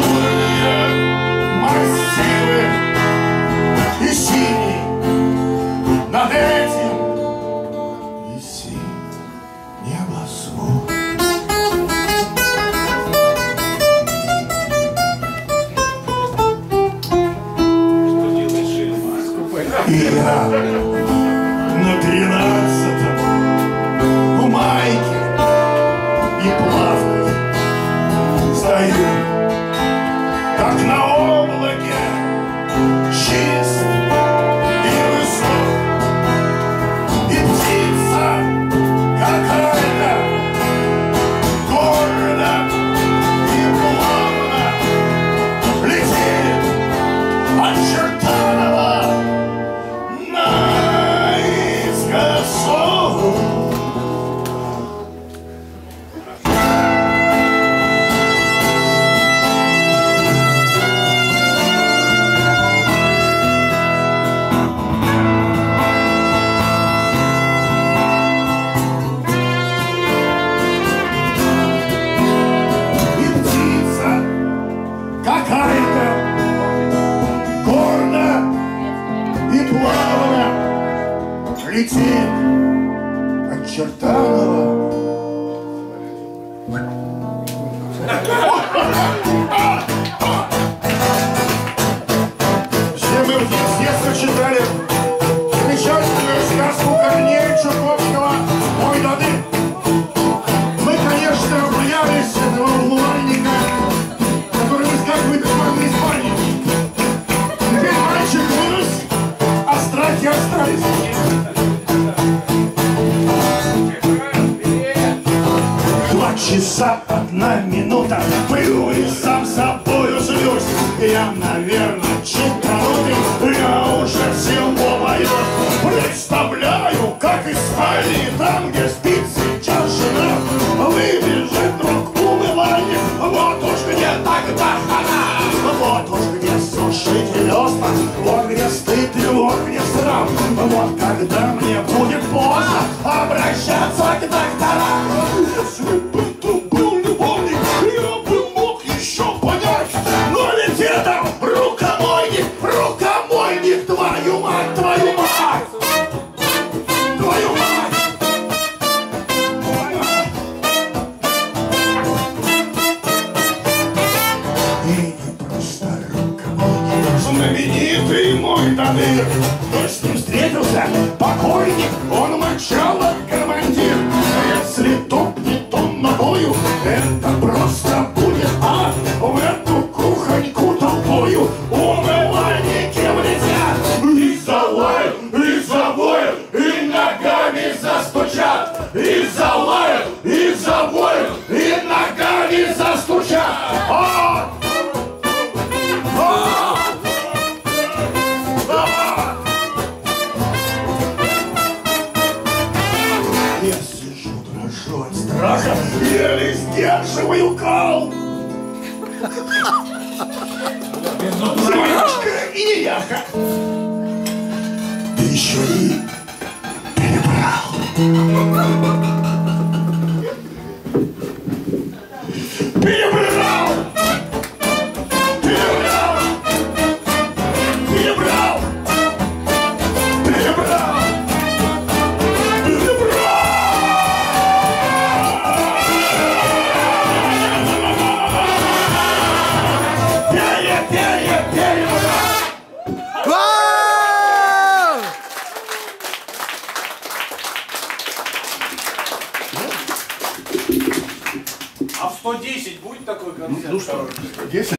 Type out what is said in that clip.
Над этим висит небосвод. И я на 13-м в майке и плавках стою, как на облаке, чист и высок. И птица какая-то гордо и плавно летит от Чертанова наискосок. Какая-то гордо и плавно летит от Чертанова. Все мы с детства читали замечательную сказку Корнея Чуковского «Ой, дады». Мы, конечно, боялись этого умывальника, который выскакивает из ванной спальни. Теперь мальчик вырос, а страхи остались. Два часа, 1 минута, пью и сам собою злюсь. Я, наверное, читанутый, я уже всего боюсь. Представляю, как из спальни, там, где спит сейчас жена, выбежит вдруг умывальник. Вот уж где тогда она, вот уж где сушителёство, вот где стыд и вот где срам. Вот когда мне будет поздно обращаться к докторам. Если бы это был любовник, я бы мог еще понять. Но ведь это рукомойник, твою мать, твою мать, твою мать. И не просто рукомойник, знаменитый мой Дамир. Кто с ним встретился, покойник, он мочало командир. Если топнет он ногою, это просто будет ад. В эту кухоньку толпою умывальники влетят. И залают, и завоют, и ногами застучат. И залают, и завоют, и ногами застучат. Я сижу, дрожу от страха, еле сдерживаю кал. Звоночка и неяха. Да еще и перебрал. Перебрал! Перебрал! Перебрал! Перебрал! А в 110 будет такой концерт? Ну что, 110?